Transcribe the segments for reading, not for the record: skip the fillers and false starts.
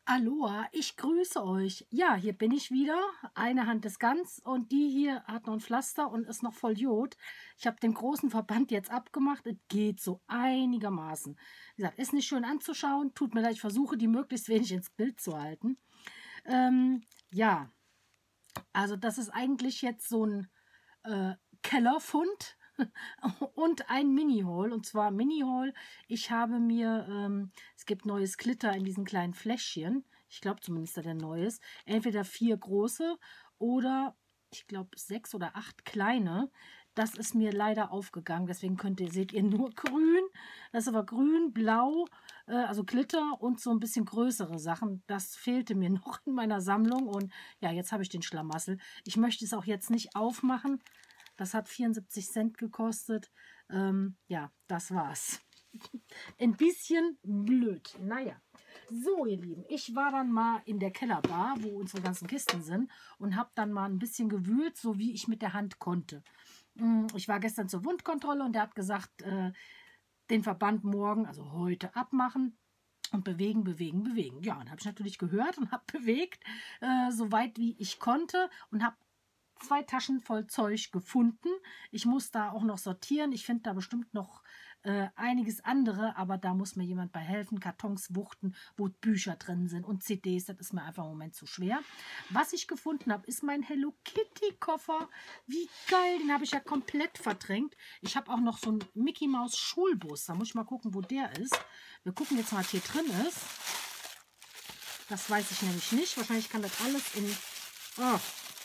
Aloha, ich grüße euch. Ja, hier bin ich wieder. Eine Hand ist ganz und die hier hat noch ein Pflaster und ist noch voll Jod. Ich habe den großen Verband jetzt abgemacht. Es geht so einigermaßen. Wie gesagt, ist nicht schön anzuschauen. Tut mir leid, ich versuche, die möglichst wenig ins Bild zu halten. Ja, also das ist eigentlich jetzt so ein Kellerfund und ein Mini-Haul. Und zwar Mini-Haul. Ich habe mir, es gibt neues Glitter in diesen kleinen Fläschchen. Ich glaube zumindest, dass der neu ist. Entweder 4 große oder ich glaube 6 oder 8 kleine. Das ist mir leider aufgegangen. Deswegen seht ihr nur grün. Das ist aber grün, blau, also Glitter und so ein bisschen größere Sachen. Das fehlte mir noch in meiner Sammlung. Und ja, jetzt habe ich den Schlamassel. Ich möchte es auch jetzt nicht aufmachen. Das hat 74 Cent gekostet. Ja, das war's. Ein bisschen blöd. Naja. So, ihr Lieben, ich war dann mal in der Kellerbar, wo unsere ganzen Kisten sind, und habe dann mal ein bisschen gewühlt, so wie ich mit der Hand konnte. Ich war gestern zur Wundkontrolle und der hat gesagt, den Verband morgen, also heute, abmachen. Und bewegen, bewegen, bewegen. Ja, und habe ich natürlich gehört und habe bewegt, so weit wie ich konnte, und habe 2 Taschen voll Zeug gefunden. Ich muss da auch noch sortieren. Ich finde da bestimmt noch einiges andere, aber da muss mir jemand bei helfen. Kartons wuchten, wo Bücher drin sind und CDs. Das ist mir einfach im Moment zu schwer. Was ich gefunden habe, ist mein Hello Kitty Koffer. Wie geil, den habe ich ja komplett verdrängt. Ich habe auch noch so einen Mickey Maus Schulbus. Da muss ich mal gucken, wo der ist. Wir gucken jetzt mal, was hier drin ist. Das weiß ich nämlich nicht. Wahrscheinlich kann das alles in... Oh.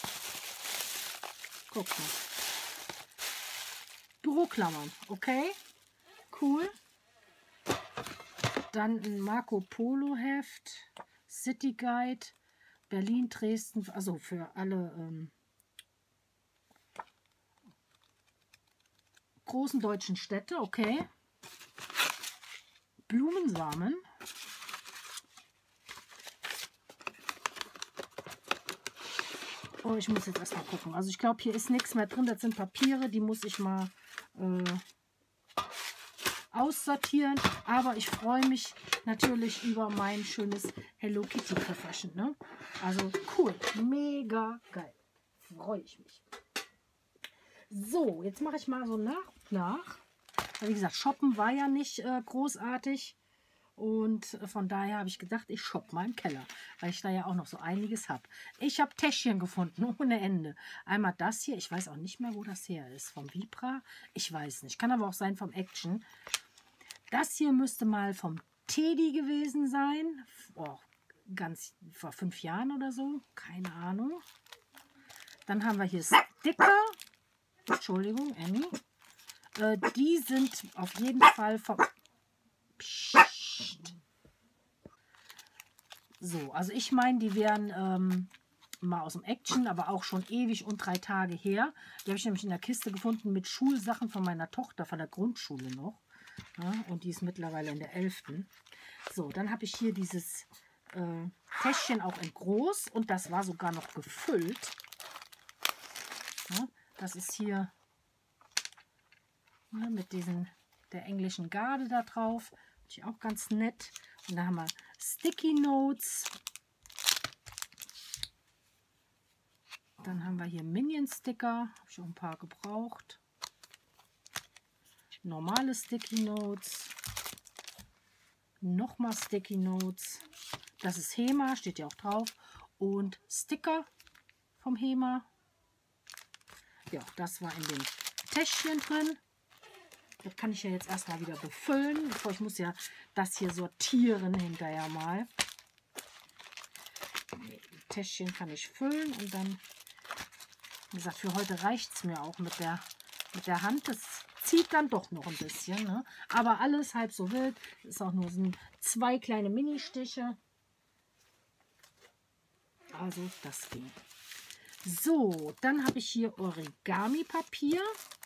Guck mal. Büroklammern, okay? Cool. Dann ein Marco Polo Heft, City Guide, Berlin, Dresden, also für alle großen deutschen Städte, okay? Blumensamen. Oh, ich muss jetzt erstmal gucken. Also ich glaube, hier ist nichts mehr drin. Das sind Papiere, die muss ich mal aussortieren. Aber ich freue mich natürlich über mein schönes Hello Kitty Köfferchen. Ne? Also cool, mega geil. Freue ich mich. So, jetzt mache ich mal so nach und nach. Wie gesagt, shoppen war ja nicht großartig. Und von daher habe ich gedacht, ich shoppe mal im Keller, weil ich da ja auch noch so einiges habe. Ich habe Täschchen gefunden, ohne Ende. Einmal das hier, ich weiß auch nicht mehr, wo das her ist. Vom Vibra? Ich weiß nicht. Kann aber auch sein vom Action. Das hier müsste mal vom Teddy gewesen sein. Oh, ganz vor 5 Jahren oder so. Keine Ahnung. Dann haben wir hier Sticker. Entschuldigung, Emmy. Die sind auf jeden Fall vom... So, also ich meine, die wären mal aus dem Action, aber auch schon ewig und 3 Tage her. Die habe ich nämlich in der Kiste gefunden mit Schulsachen von meiner Tochter, von der Grundschule noch. Ja, und die ist mittlerweile in der 11. So, dann habe ich hier dieses Täschchen auch in groß und das war sogar noch gefüllt. Ja, das ist hier mit der englischen Garde da drauf. Finde ich auch ganz nett. Und da haben wir Sticky Notes. Dann haben wir hier Minion-Sticker. Habe ich auch ein paar gebraucht. Normale Sticky Notes. Nochmal Sticky Notes. Das ist HEMA, steht ja auch drauf. Und Sticker vom HEMA. Ja, das war in dem Täschchen drin. Das kann ich ja jetzt erstmal wieder befüllen. Bevor ich muss ja das hier sortieren hinterher mal. Die Täschchen kann ich füllen und dann, wie gesagt, für heute reicht es mir auch mit der Hand. Das zieht dann doch noch ein bisschen. Ne? Aber alles halb so wild. Das ist auch nur so 2 kleine Mini-Stiche. Also das ging. So, dann habe ich hier Origami-Papier.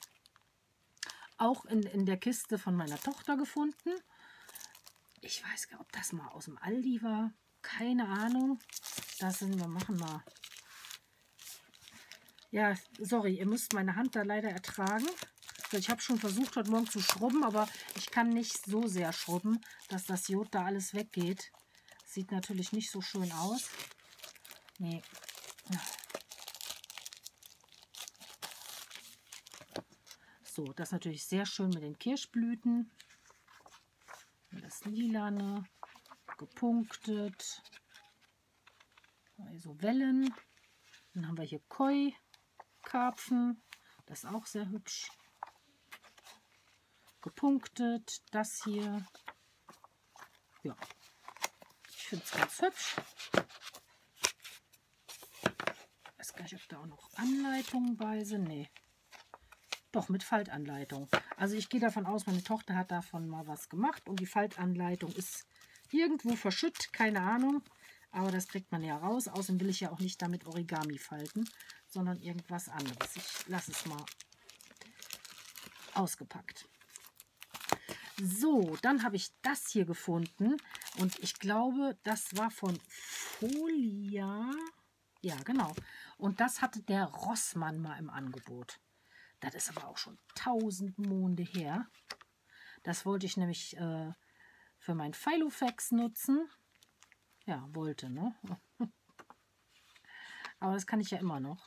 Auch in der Kiste von meiner Tochter gefunden. Ich weiß gar nicht, ob das mal aus dem Aldi war. Keine Ahnung. Wir machen mal. Ja, sorry, ihr müsst meine Hand da leider ertragen. Ich habe schon versucht, heute Morgen zu schrubben, aber ich kann nicht so sehr schrubben, dass das Jod da alles weggeht. Sieht natürlich nicht so schön aus. Nee. So, das ist natürlich sehr schön mit den Kirschblüten. Das Lilane, gepunktet. So Wellen. Dann haben wir hier Koi-Karpfen. Das ist auch sehr hübsch. Gepunktet. Das hier. Ja, ich finde es ganz hübsch. Ich weiß gar nicht, ob da auch noch Anleitungen bei sind. Nee. Doch, mit Faltanleitung. Also ich gehe davon aus, meine Tochter hat davon mal was gemacht und die Faltanleitung ist irgendwo verschütt, keine Ahnung. Aber das kriegt man ja raus. Außerdem will ich ja auch nicht damit Origami falten, sondern irgendwas anderes. Ich lasse es mal ausgepackt. So, dann habe ich das hier gefunden und ich glaube, das war von Folia. Ja, genau. Und das hatte der Rossmann mal im Angebot. Das ist aber auch schon 1000 Monde her. Das wollte ich nämlich für mein Filofax nutzen. Ja, wollte, ne? Aber das kann ich ja immer noch.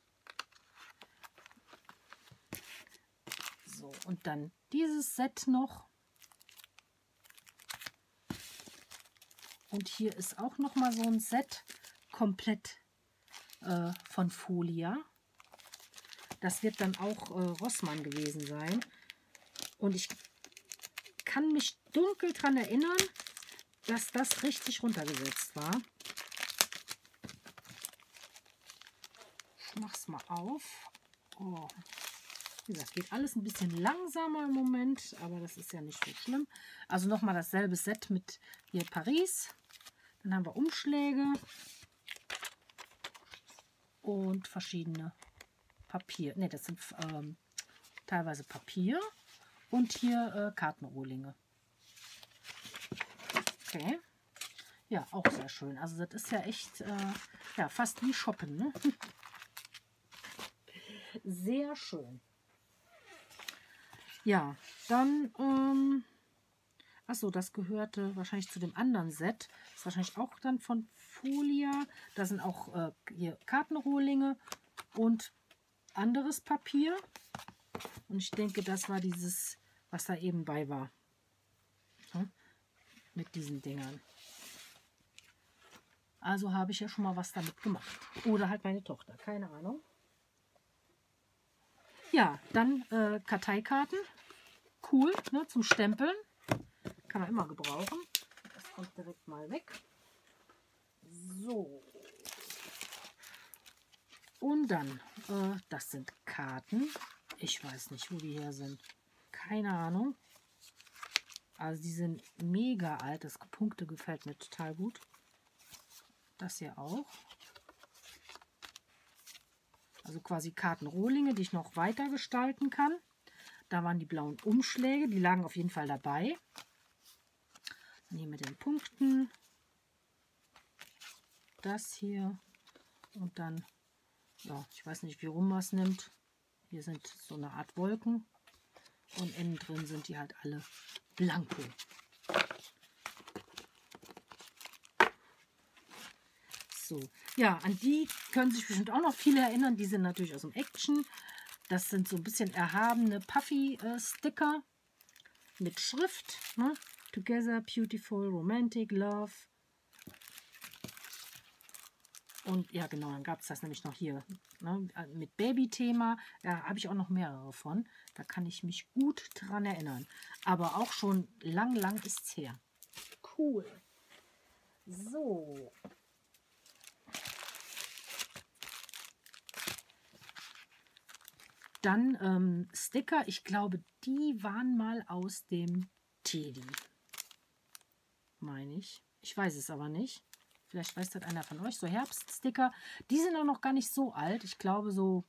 So, und dann dieses Set noch. Und hier ist auch noch mal so ein Set komplett von Folia. Das wird dann auch Rossmann gewesen sein. Und ich kann mich dunkel daran erinnern, dass das richtig runtergesetzt war. Ich mache es mal auf. Oh. Wie gesagt, geht alles ein bisschen langsamer im Moment, aber das ist ja nicht so schlimm. Also nochmal dasselbe Set mit hier Paris. Dann haben wir Umschläge und verschiedene Papier. Ne, das sind teilweise Papier und hier Kartenrohlinge. Okay. Ja, auch sehr schön. Also das ist ja echt ja, fast wie Shoppen, ne? Sehr schön. Ja, dann, achso, das gehörte wahrscheinlich zu dem anderen Set. Das ist wahrscheinlich auch dann von Folia. Da sind auch hier Kartenrohlinge und anderes Papier. Und ich denke, das war dieses, was da eben bei war. Ja, mit diesen Dingern. Also habe ich ja schon mal was damit gemacht. Oder halt meine Tochter, keine Ahnung. Ja, dann Karteikarten. Cool, ne, zum Stempeln. Kann man immer gebrauchen. Das kommt direkt mal weg. So. Und dann, das sind Karten. Ich weiß nicht, wo die her sind. Keine Ahnung. Also die sind mega alt. Das Gepunkte gefällt mir total gut. Das hier auch. Also quasi Kartenrohlinge, die ich noch weiter gestalten kann. Da waren die blauen Umschläge, die lagen auf jeden Fall dabei. Dann hier mit den Punkten. Das hier. Und dann, ja, ich weiß nicht, wie rum man es nimmt. Hier sind so eine Art Wolken. Und innen drin sind die halt alle blanko. So, ja, an die können sich bestimmt auch noch viele erinnern. Die sind natürlich aus dem Action. Das sind so ein bisschen erhabene Puffy-Sticker mit Schrift. Ne? Together, Beautiful, Romantic, Love. Und ja, genau, dann gab es das nämlich noch hier, ne? Mit Baby-Thema. Da habe ich auch noch mehrere von. Da kann ich mich gut dran erinnern. Aber auch schon lang ist es her. Cool. So. Dann Sticker, ich glaube, die waren mal aus dem Teddy. Meine ich. Ich weiß es aber nicht. Vielleicht weiß das einer von euch. So Herbststicker. Die sind auch noch gar nicht so alt. Ich glaube so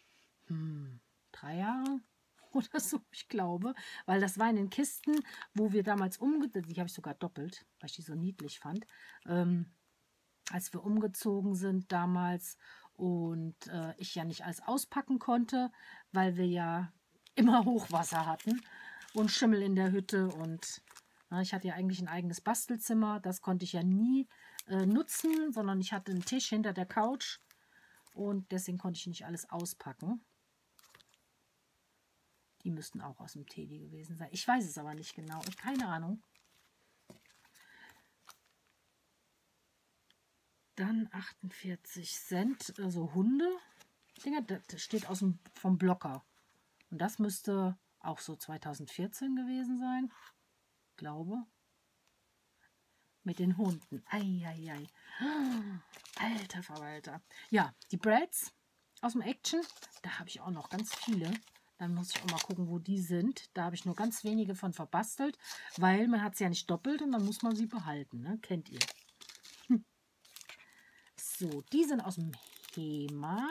3 Jahre oder so. Ich glaube. Weil das war in den Kisten, wo wir damals die habe ich sogar doppelt, weil ich die so niedlich fand. Als wir umgezogen sind damals. Und ich ja nicht alles auspacken konnte, weil wir ja immer Hochwasser hatten und Schimmel in der Hütte und Ja, ich hatte ja eigentlich ein eigenes Bastelzimmer. Das konnte ich ja nie nutzen, sondern ich hatte einen Tisch hinter der Couch. Und deswegen konnte ich nicht alles auspacken. Die müssten auch aus dem Teddy gewesen sein. Ich weiß es aber nicht genau. Keine Ahnung. Dann 48 Cent, also Hunde. Dinger, das steht vom Blocker. Und das müsste auch so 2014 gewesen sein. Glaube. Mit den Hunden. Eieiei. Alter Verwalter. Ja, die Brads aus dem Action. Da habe ich auch noch ganz viele. Dann muss ich auch mal gucken, wo die sind. Da habe ich nur ganz wenige von verbastelt, weil man hat sie ja nicht doppelt und dann muss man sie behalten. Ne? Kennt ihr. So, die sind aus dem HEMA.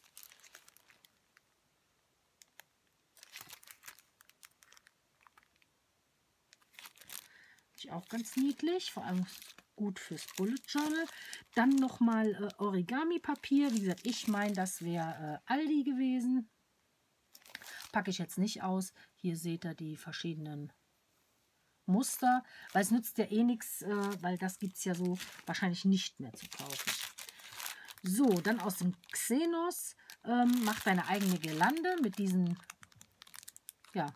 Auch ganz niedlich, vor allem gut fürs Bullet Journal. Dann nochmal Origami-Papier. Wie gesagt, ich meine, das wäre Aldi gewesen. Packe ich jetzt nicht aus. Hier seht ihr die verschiedenen Muster, weil es nützt ja eh nichts, weil das gibt es ja so wahrscheinlich nicht mehr zu kaufen. So, dann aus dem Xenos. Mach deine eigene Girlande mit diesen, ja,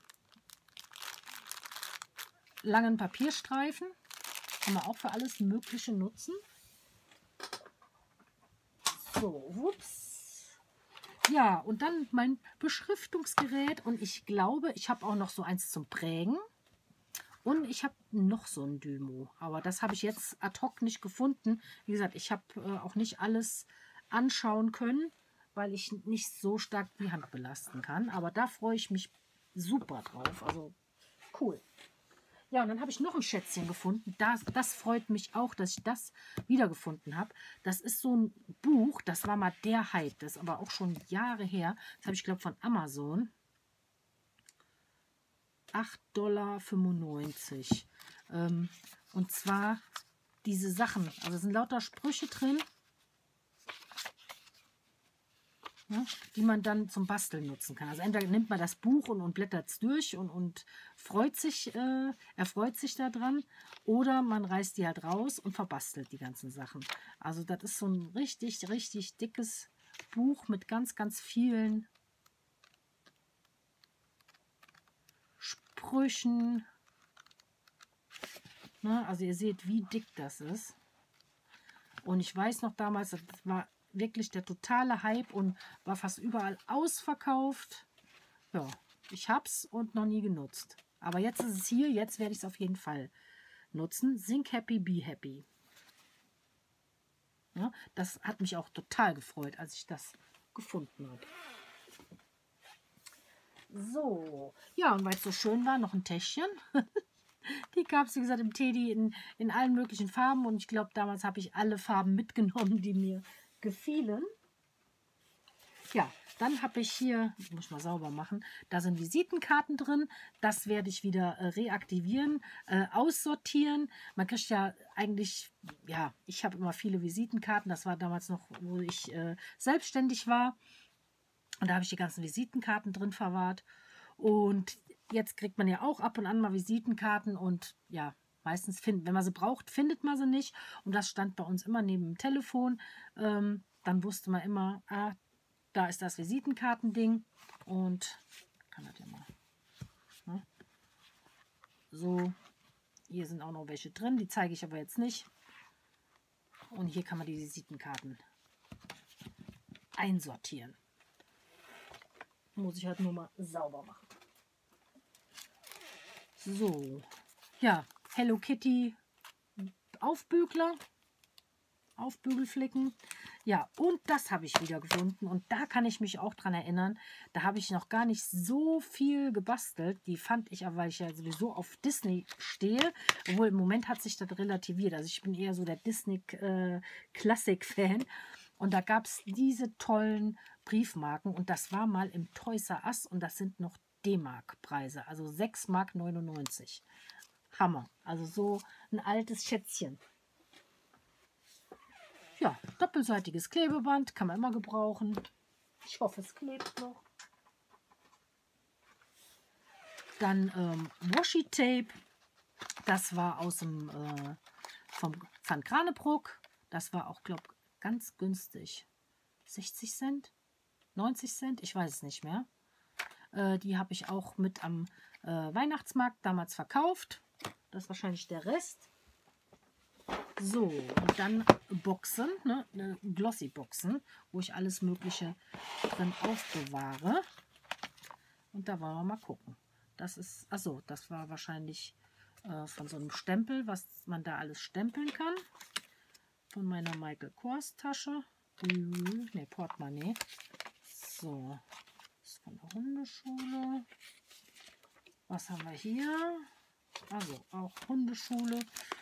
langen Papierstreifen. Kann man auch für alles Mögliche nutzen. So, ups. Ja, und dann mein Beschriftungsgerät. Und ich glaube, ich habe auch noch so eins zum Prägen. Und ich habe noch so ein Dymo. Aber das habe ich jetzt ad hoc nicht gefunden. Wie gesagt, ich habe auch nicht alles anschauen können, weil ich nicht so stark die Hand belasten kann. Aber da freue ich mich super drauf. Also cool. Ja, und dann habe ich noch ein Schätzchen gefunden. Das freut mich auch, dass ich das wiedergefunden habe. Das ist so ein Buch, das war mal der Hype. Das ist aber auch schon Jahre her. Das habe ich, glaube von Amazon. 8,95 $. Und zwar diese Sachen. Also es sind lauter Sprüche drin, ja, die man dann zum Basteln nutzen kann. Also entweder nimmt man das Buch und blättert es durch und erfreut sich daran, oder man reißt die halt raus und verbastelt die ganzen Sachen. Also das ist so ein richtig, richtig dickes Buch mit ganz, ganz vielen Sprüchen. Ne? Also ihr seht, wie dick das ist. Und ich weiß noch damals, das war wirklich der totale Hype und war fast überall ausverkauft. Ja, ich habe es und noch nie genutzt. Aber jetzt ist es hier, jetzt werde ich es auf jeden Fall nutzen. Think Happy, Be Happy. Ja, das hat mich auch total gefreut, als ich das gefunden habe. So, ja, und weil es so schön war, noch ein Täschchen. Die gab es, wie gesagt, im Teddy in allen möglichen Farben. Und ich glaube, damals habe ich alle Farben mitgenommen, die mir gefielen. Ja, dann habe ich hier, ich muss mal sauber machen, da sind Visitenkarten drin. Das werde ich wieder reaktivieren, aussortieren. Man kriegt ja eigentlich, ja, ich habe immer viele Visitenkarten. Das war damals noch, wo ich selbstständig war. Und da habe ich die ganzen Visitenkarten drin verwahrt. Und jetzt kriegt man ja auch ab und an mal Visitenkarten. Und ja, meistens, wenn man sie braucht, findet man sie nicht. Und das stand bei uns immer neben dem Telefon. Dann wusste man immer, ah, da ist das Visitenkartending. Und kann das ja mal. Ne? So, hier sind auch noch welche drin. Die zeige ich aber jetzt nicht. Und hier kann man die Visitenkarten einsortieren. Muss ich halt nur mal sauber machen. So, ja, Hello Kitty Aufbügler, Aufbügelflicken. Ja, und das habe ich wieder gefunden. Und da kann ich mich auch dran erinnern. Da habe ich noch gar nicht so viel gebastelt. Die fand ich aber, weil ich ja sowieso auf Disney stehe. Obwohl im Moment hat sich das relativiert. Also ich bin eher so der Disney-Klassik-Fan. Und da gab es diese tollen Briefmarken. Und das war mal im Toys R Us. Und das sind noch D-Mark-Preise. Also 6,99 €. Hammer. Also so ein altes Schätzchen. Ja, doppelseitiges Klebeband. Kann man immer gebrauchen. Ich hoffe, es klebt noch. Dann Washi-Tape. Das war aus dem vom Van Kranebroek. Das war auch, glaube ich, ganz günstig. 60 Cent? 90 Cent? Ich weiß es nicht mehr. Die habe ich auch mit am Weihnachtsmarkt damals verkauft. Das ist wahrscheinlich der Rest. So, und dann Boxen, ne, Glossy-Boxen, wo ich alles Mögliche drin aufbewahre. Und da wollen wir mal gucken. Das ist, achso, das war wahrscheinlich von so einem Stempel, was man da alles stempeln kann. Von meiner Michael Kors Tasche. Ne, Portemonnaie. So, das ist von der Hundeschule. Was haben wir hier? Also auch Hundeschule.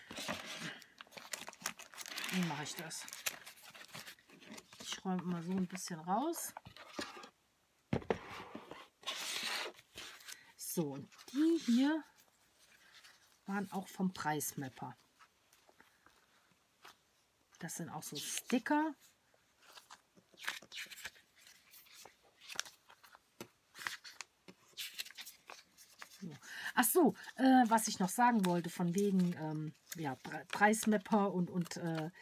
Wie mache ich das? Ich räume mal so ein bisschen raus. So, und die hier waren auch vom Preismapper. Das sind auch so Sticker. Ach so, was ich noch sagen wollte, von wegen ja, Preismapper und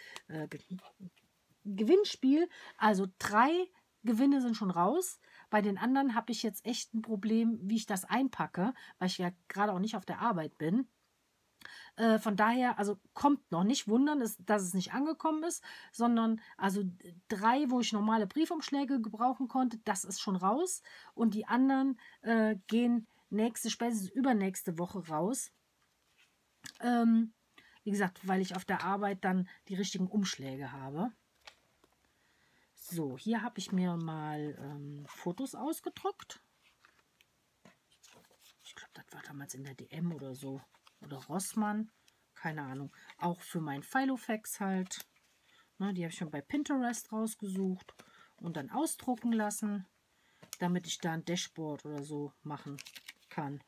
Gewinnspiel. Also 3 Gewinne sind schon raus. Bei den anderen habe ich jetzt echt ein Problem, wie ich das einpacke, weil ich ja gerade auch nicht auf der Arbeit bin. Von daher, also kommt noch nicht wundern, dass es nicht angekommen ist, sondern also 3, wo ich normale Briefumschläge gebrauchen konnte, das ist schon raus. Und die anderen gehen spätestens übernächste Woche raus. Wie gesagt, weil ich auf der Arbeit dann die richtigen Umschläge habe. So, hier habe ich mir mal Fotos ausgedruckt. Ich glaube, das war damals in der DM oder so. Oder Rossmann. Keine Ahnung. Auch für mein Filofax halt. Ne, die habe ich mir bei Pinterest rausgesucht und dann ausdrucken lassen, damit ich da ein Dashboard oder so machen kann.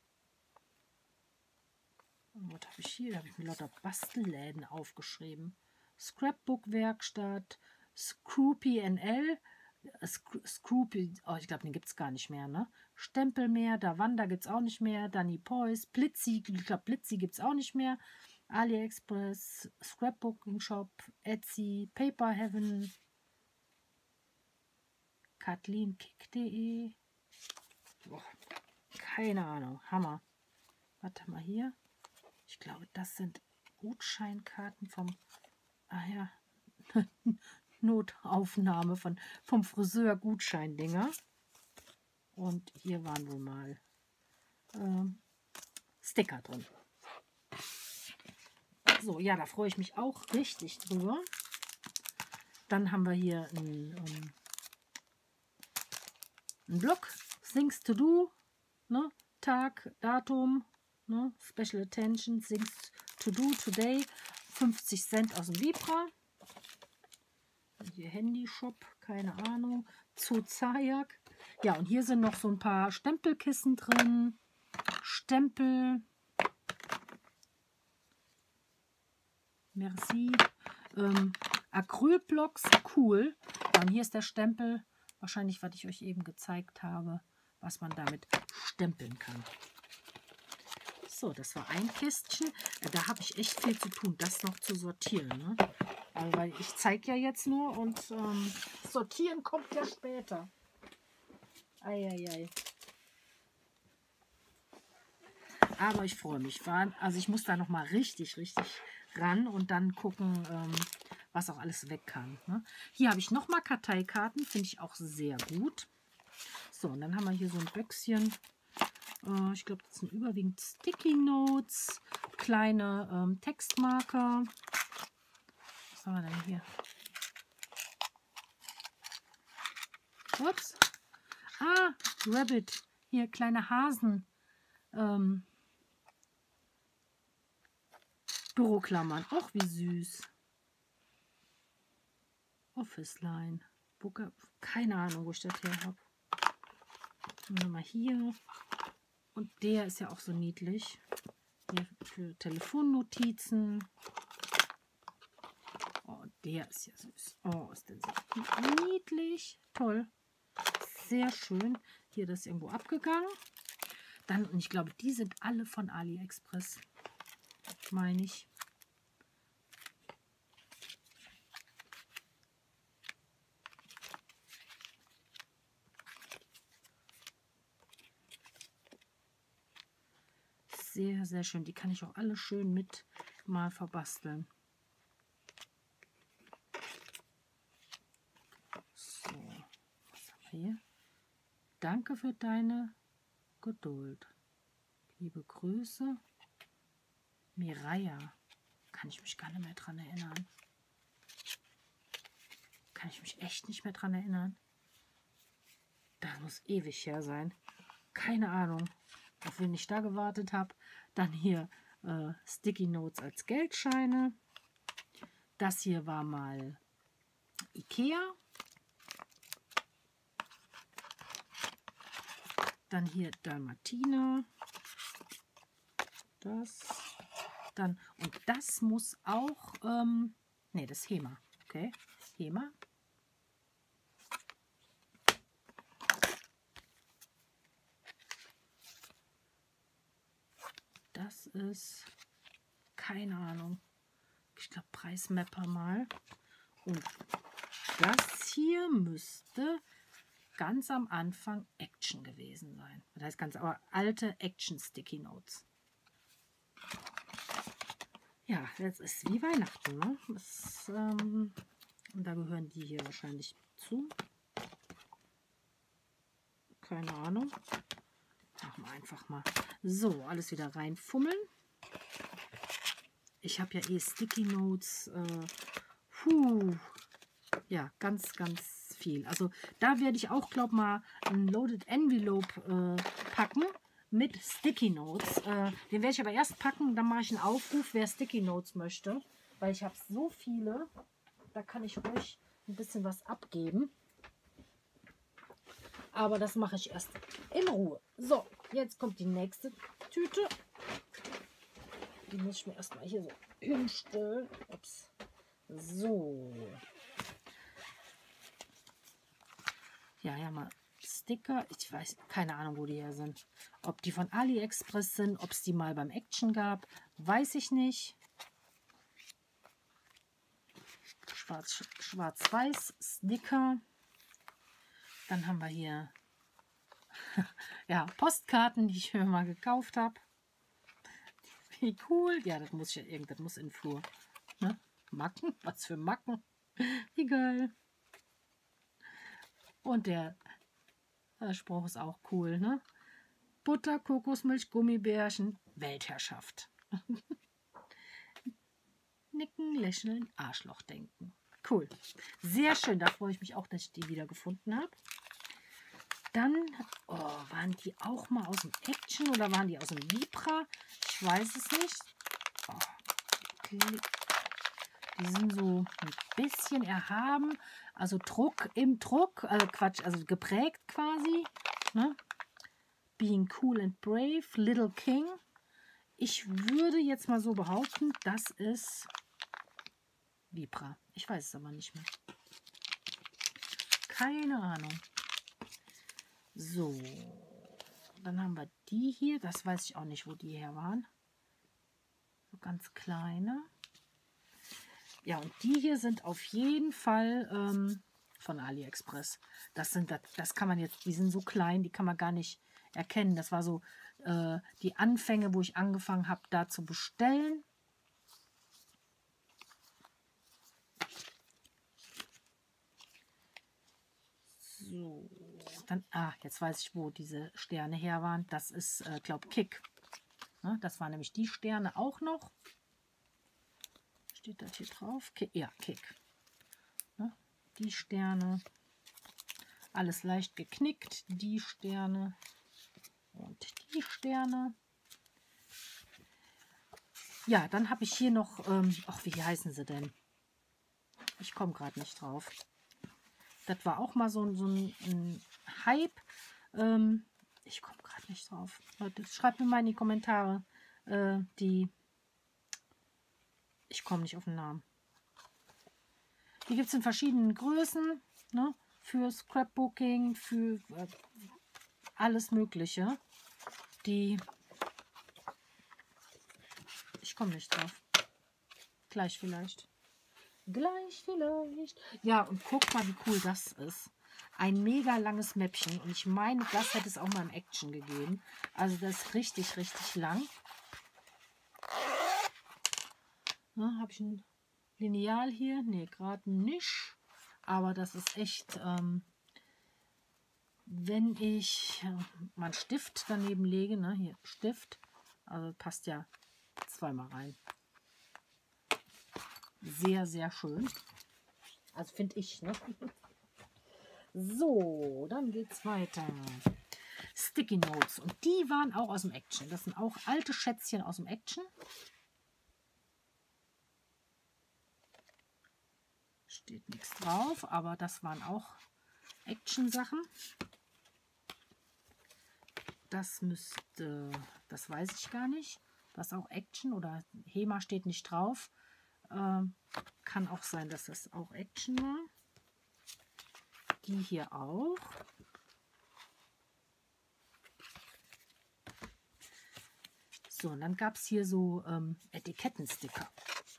Und was habe ich hier? Da habe ich mir lauter Bastelläden aufgeschrieben. Scrapbook-Werkstatt, Scroopy NL, Scroopy, oh, ich glaube, den gibt es gar nicht mehr, ne? Stempelmeer, Davanda gibt es auch nicht mehr, Danny Pois, Blitzy, ich glaube, Blitzy gibt es auch nicht mehr, AliExpress, Scrapbooking Shop, Etsy, Paper Heaven, KathleenKick.de, keine Ahnung, Hammer. Warte mal hier. Ich glaube, das sind Gutscheinkarten vom, ah ja, Notaufnahme vom Friseur Gutscheindinger. Und hier waren wohl mal Sticker drin. So, ja, da freue ich mich auch richtig drüber. Dann haben wir hier einen Blog, Things to Do, ne? Tag, Datum, ne? Special Attention, Things to Do Today, 50 Cent aus dem Libra. Hier Handyshop, keine Ahnung. Zozajak. Ja, und hier sind noch so ein paar Stempelkissen drin. Stempel. Merci. Acrylblocks, cool. Ja, und hier ist der Stempel. Wahrscheinlich, was ich euch eben gezeigt habe, was man damit stempeln kann. So, das war ein Kistchen. Da habe ich echt viel zu tun, das noch zu sortieren. Ne? Also, weil ich zeige ja jetzt nur und sortieren kommt ja später. Eieiei. Aber ich freue mich. Also ich muss da noch mal richtig ran und dann gucken, was auch alles weg kann. Ne? Hier habe ich noch mal Karteikarten, finde ich auch sehr gut. So, und dann haben wir hier so ein Büchschen. Ich glaube, das sind überwiegend Sticky Notes, kleine Textmarker. Was haben wir denn hier? Ups. Ah, Rabbit. Hier kleine Hasen. Büroklammern. Och, wie süß. Office Line. Keine Ahnung, wo ich das her habe. Mal hier. Und der ist ja auch so niedlich. Hier für Telefonnotizen. Oh, der ist ja süß. Oh, ist der so niedlich. Toll. Sehr schön. Hier, das ist irgendwo abgegangen. Dann, und ich glaube, die sind alle von AliExpress. meine ich. Sehr, sehr schön. Die kann ich auch alle schön mit mal verbasteln. So, was haben wir hier? Danke für deine Geduld. Liebe Grüße. Mireia. Kann ich mich gar nicht mehr dran erinnern. Kann ich mich echt nicht mehr dran erinnern. Das muss ewig her sein. Keine Ahnung, auf wen ich da gewartet habe. Dann hier Sticky Notes als Geldscheine. Das hier war mal Ikea. Dann hier Dalmatiner. Das. Dann, und das muss auch, ne, das ist Hema. Okay, Hema. Das ist, keine Ahnung, ich glaube Preismapper mal. Und das hier müsste ganz am Anfang Action gewesen sein. Das heißt ganz, aber alte Action Sticky Notes. Ja, jetzt ist wie Weihnachten, ne? Das, und da gehören die hier wahrscheinlich zu. Keine Ahnung. Machen wir einfach mal. So, alles wieder reinfummeln. Ich habe ja eh Sticky Notes. Ja, ganz, ganz viel. Also da werde ich auch, glaube ich, mal ein Loaded Envelope packen mit Sticky Notes. Den werde ich aber erst packen, dann mache ich einen Aufruf, wer Sticky Notes möchte. Weil ich habe so viele, da kann ich ruhig ein bisschen was abgeben. Aber das mache ich erst in Ruhe. So, jetzt kommt die nächste Tüte. Die muss ich mir erstmal hier so hinstellen. Ups. So. Ja, ja, mal Sticker. Ich weiß, keine Ahnung, wo die her sind. Ob die von AliExpress sind, ob es die mal beim Action gab, weiß ich nicht. Schwarz-Weiß Sticker. Dann haben wir hier ja, Postkarten, die ich mir mal gekauft habe. Wie cool. Ja, das muss ich ja irgendwas muss in den Flur. Ne? Macken? Was für Macken? Wie geil. Und der Spruch ist auch cool, ne? Butter, Kokosmilch, Gummibärchen, Weltherrschaft. Nicken, lächeln, Arschloch denken. Cool. Sehr schön. Da freue ich mich auch, dass ich die wieder gefunden habe. Dann, oh, waren die auch mal aus dem Action oder waren die aus dem Vibra? Ich weiß es nicht. Oh, die sind so ein bisschen erhaben. Also Druck im Druck. Quatsch, also geprägt quasi. Ne? Being Cool and Brave, Little King. Ich würde jetzt mal so behaupten, das ist Vibra. Ich weiß es aber nicht mehr. Keine Ahnung. So, dann haben wir die hier. Das weiß ich auch nicht, wo die her waren. So ganz kleine. Ja, und die hier sind auf jeden Fall von AliExpress. Das kann man jetzt, die sind so klein, die kann man gar nicht erkennen. Das war so die Anfänge, wo ich angefangen habe, da zu bestellen. So, dann, jetzt weiß ich, wo diese Sterne her waren. Das ist, glaube ich, Kick. Ne, das waren nämlich die Sterne auch noch. Steht das hier drauf? Ja, Kick. Ne, die Sterne. Alles leicht geknickt. Die Sterne. Und die Sterne. Ja, dann habe ich hier noch, ach, wie heißen sie denn? Ich komme gerade nicht drauf. Das war auch mal so ein Hype. Ich komme gerade nicht drauf. Leute, schreibt mir mal in die Kommentare. Ich komme nicht auf den Namen. Die gibt es in verschiedenen Größen. Ne? Für Scrapbooking, für alles Mögliche. Ich komme nicht drauf. Gleich vielleicht. Gleich vielleicht. Ja, und guck mal, wie cool das ist. Ein mega langes Mäppchen. Und ich meine, das hätte es auch mal im Action gegeben. Also das ist richtig, richtig lang. Habe ich ein Lineal hier? Ne, gerade nicht. Aber das ist echt, wenn ich mal einen Stift daneben lege, ne, hier Stift, also passt ja zweimal rein. Sehr, sehr schön. Also finde ich, ne? So, dann geht's weiter. Sticky Notes. Und die waren auch aus dem Action. Das sind auch alte Schätzchen aus dem Action. Steht nichts drauf, aber das waren auch Action-Sachen. Das müsste, das weiß ich gar nicht. Das ist auch Action oder HEMA steht nicht drauf. Kann auch sein, dass das auch Action war. Die hier auch. So, und dann gab es hier so Etikettensticker.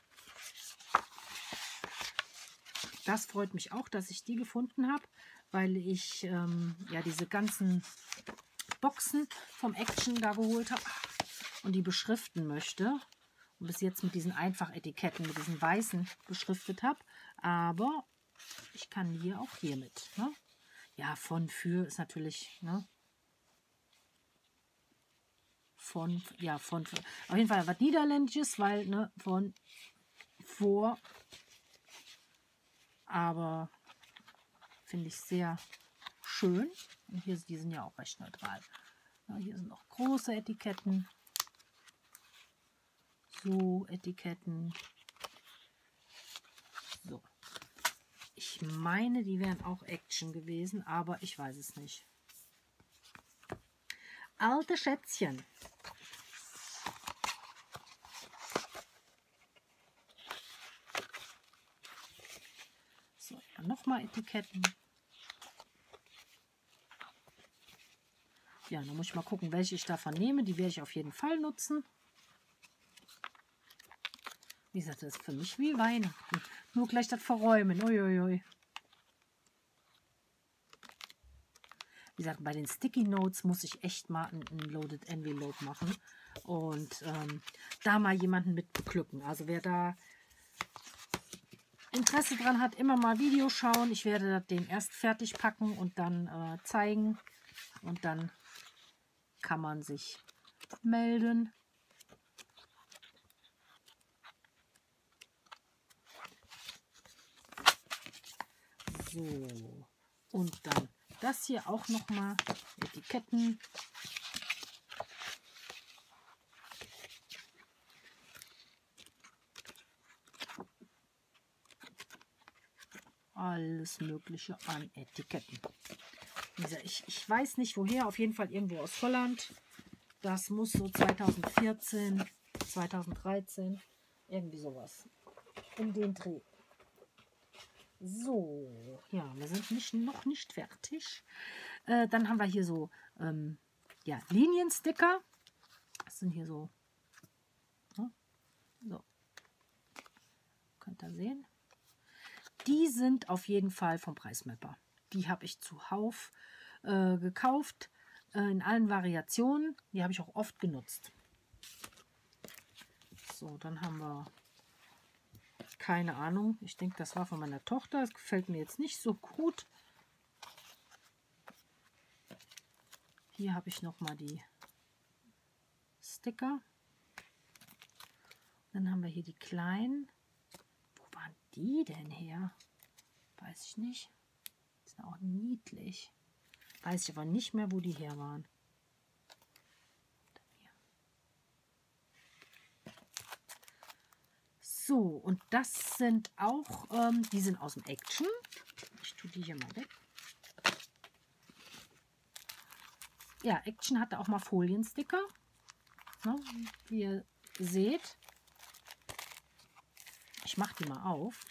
Das freut mich auch, dass ich die gefunden habe, weil ich ja diese ganzen Boxen vom Action da geholt habe und die beschriften möchte. Und bis jetzt mit diesen Einfach-Etiketten, mit diesen weißen beschriftet habe. Aber ich kann hier auch hiermit. Ne? Ja, für ist natürlich, ne? Ja, auf jeden Fall was Niederländisches, weil, ne, vor. Aber finde ich sehr schön. Und hier, die sind ja auch recht neutral. Ja, hier sind noch große Etiketten. So, Etiketten. So. Ich meine, die wären auch Action gewesen, aber ich weiß es nicht. Alte Schätzchen. So, dann nochmal Etiketten. Ja, dann muss ich mal gucken, welche ich davon nehme. Die werde ich auf jeden Fall nutzen. Wie gesagt, das ist für mich wie Weihnachten. Nur gleich das Verräumen. Uiuiui. Wie gesagt, bei den Sticky Notes muss ich echt mal ein Loaded Envelope machen. Und da mal jemanden mit beglücken. Also wer da Interesse dran hat, immer mal Video schauen. Ich werde den erst fertig packen und dann zeigen. Und dann kann man sich melden. So, und dann das hier auch noch mal Etiketten. Alles Mögliche an Etiketten. Ich weiß nicht woher, auf jeden Fall irgendwo aus Holland. Das muss so 2014, 2013, irgendwie sowas um den Dreh. So, ja, wir sind noch nicht fertig. Dann haben wir hier so ja, Liniensticker. Das sind hier so, ne? So, könnt ihr sehen. Die sind auf jeden Fall vom Preismapper. Die habe ich zuhauf gekauft, in allen Variationen. Die habe ich auch oft genutzt. So, dann haben wir, keine Ahnung, ich denke, das war von meiner Tochter. Das gefällt mir jetzt nicht so gut. Hier habe ich noch mal die Sticker. Dann haben wir hier die kleinen. Wo waren die denn her? Weiß ich nicht. Die sind auch niedlich. Weiß ich aber nicht mehr, wo die her waren. So, und das sind auch, die sind aus dem Action. Ich tue die hier mal weg. Ja, Action hatte auch mal Foliensticker. Ne, wie ihr seht. Ich mache die mal auf.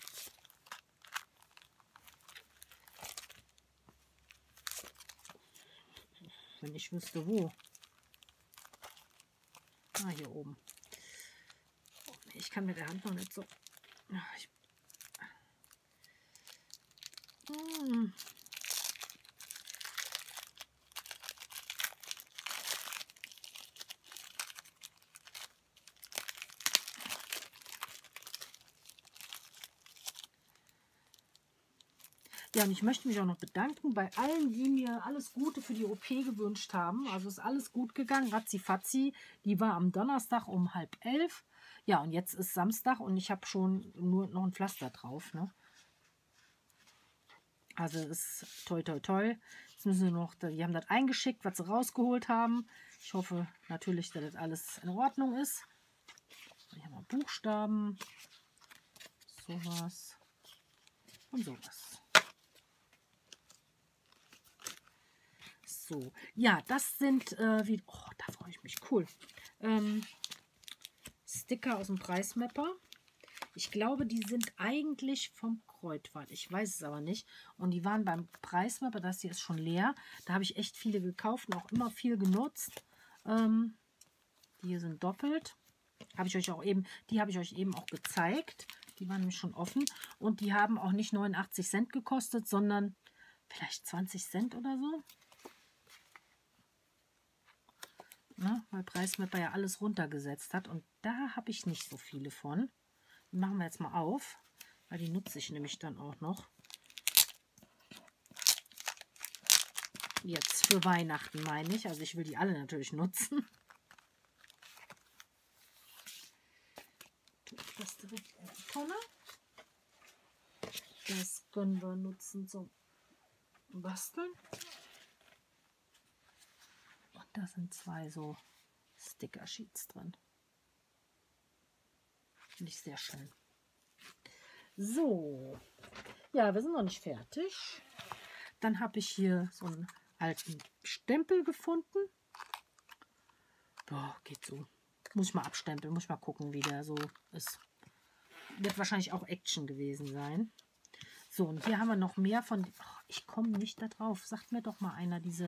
Wenn ich wüsste, wo. Ah, hier oben. Ich kann mit der Hand noch nicht so. Ja, und ich möchte mich auch noch bedanken bei allen, die mir alles Gute für die OP gewünscht haben. Also ist alles gut gegangen, ratzifatzi. Die war am Donnerstag um 10:30. Ja, und jetzt ist Samstag und ich habe schon nur noch ein Pflaster drauf. Ne? Also ist toll, toll, toll. Jetzt müssen wir noch, die haben das eingeschickt, was sie rausgeholt haben. Ich hoffe natürlich, dass das alles in Ordnung ist. Hier haben wir Buchstaben, sowas und sowas. So, ja, das sind, oh, da freue ich mich, cool. Sticker aus dem Preismapper. Ich glaube, die sind eigentlich vom Kreuzfahrt. Ich weiß es aber nicht. Und die waren beim Preismapper, das hier ist schon leer. Da habe ich echt viele gekauft und auch immer viel genutzt. Die hier sind doppelt. Habe ich euch auch eben, die habe ich euch eben auch gezeigt. Die waren nämlich schon offen. Und die haben auch nicht 89 Cent gekostet, sondern vielleicht 20 Cent oder so. Ne, weil Preismapper ja alles runtergesetzt hat. Und da habe ich nicht so viele von. Die machen wir jetzt mal auf, weil die nutze ich nämlich dann auch noch. Jetzt für Weihnachten meine ich. Also ich will die alle natürlich nutzen. Das direkt in die Tonne. Das können wir nutzen zum Basteln. Und da sind zwei so Sticker-Sheets drin. Finde ich sehr schön. So, ja, wir sind noch nicht fertig. Dann habe ich hier so einen alten Stempel gefunden. Boah, geht so. Muss ich mal abstempeln, muss ich mal gucken, wie der so ist. Wird wahrscheinlich auch Action gewesen sein. So, und hier haben wir noch mehr von... Oh, ich komme nicht da drauf. Sagt mir doch mal einer diese...